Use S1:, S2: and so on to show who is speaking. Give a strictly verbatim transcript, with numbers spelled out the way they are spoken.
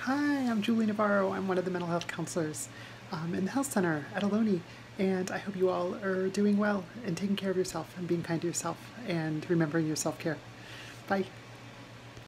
S1: Hi, I'm Julie Navarro. I'm one of the mental health counselors um, in the health center at Ohlone, and I hope you all are doing well and taking care of yourself and being kind to yourself and remembering your self-care. Bye.